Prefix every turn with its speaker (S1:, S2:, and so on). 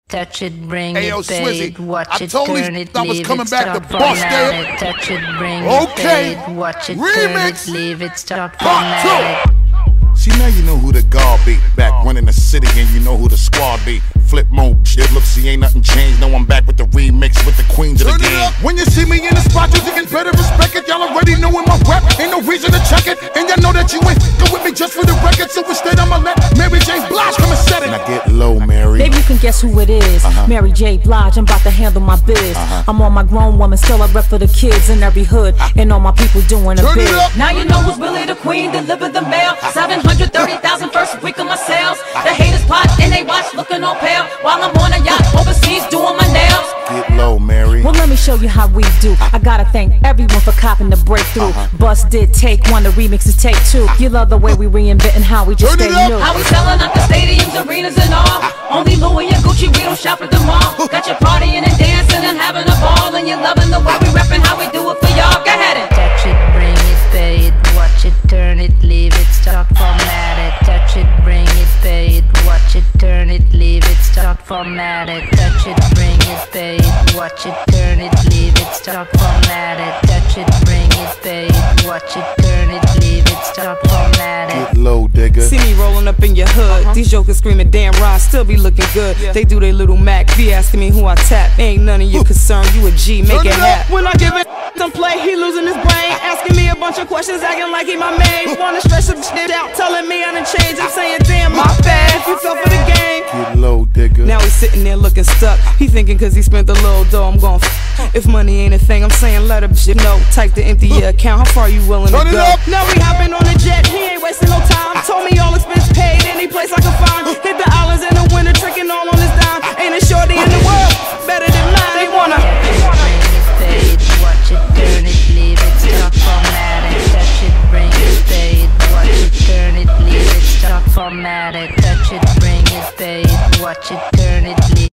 S1: Touch it, bring
S2: Ayo,
S1: it, pay it, watch it, turn it,
S2: I was
S1: leave
S2: coming
S1: it,
S2: back to
S1: stop,
S2: bust
S1: format it. Touch it, bring it, pay it, watch it, turn it, leave it, stop, format it.
S2: See, now you know who the guard be. Back one in the city and you know who the squad be. Flip mode, shit, look, see, ain't nothing changed. No, I'm back with the remix with the queens of the game. When you see me in the spot, you can better respect it. Y'all already knowin' my rap, ain't no reason to check it. And y'all know that you ain't go with me just for the record. So instead, I'ma let Mary J. Blige come and set it. Now get low, Mary.
S3: Baby, you can guess who it is. Mary J. Blige, I'm about to handle my biz. I'm on my grown woman, still I rep for the kids in every hood. And all my people doing a bid.
S4: Now you know who's really the queen, deliver the mail. 730,000 first week of my sales. The haters plot and they watch looking all pale while I'm on a yacht overseas doing my nails.
S2: Get low, Mary.
S3: Well, let me show you how we do. I gotta thank everyone for copping the breakthrough. Bust did take one, the remix is take two. You love the way we reinventing how we just stay new.
S4: How we selling out the stadiums, arenas and all. Only Louis and Gucci, we don't shop at the mall. Got you partying and dancing and having a ball. And you're loving the way we reppin', how we do it for y'all. Go ahead and
S1: touch it, bring it, pay it, watch it, turn it, leave it, stop, format it. Touch it, bring it, pay it, watch it, turn it, leave it, stop, format it. Touch it, bring it, pay it, watch it, turn it, leave it, stop, format it. Touch it, bring it, pay it, watch it, turn it, leave it, stop, format it.
S2: Get low, digger.
S5: See me rolling up in your hood. These jokers screaming, damn, Ron still be looking good. They do their little Mac, be asking me who I tap. Ain't none of your concern, you a G, make it happen. When I give it some play, he losing his brain. Asking me a bunch of questions, acting like he my main. Wanna stretch some shit out, telling me I done changed. I'm saying, damn, my bad, if you fell for the game.
S2: Get low, digger.
S5: Now he's sitting there looking stuck. He thinking cause he spent a little dough, I'm gon' if money ain't a thing, I'm saying let him shit know. Type to empty your account, how far you willing to go? Now we hopping on the jet, he ain't wasting no time. Told me all expense paid, any place I can find. Hit the islands in the winter, tricking all on his dime. Ain't a shorty in the world better than mine. They wanna
S1: bring it, pay it, watch it, turn it, leave it, stop, format it. Touch it, bring it, pay it, watch it, turn it, leave it, stop, format it. Touch it, bring it, pay it, watch it, turn it, leave it.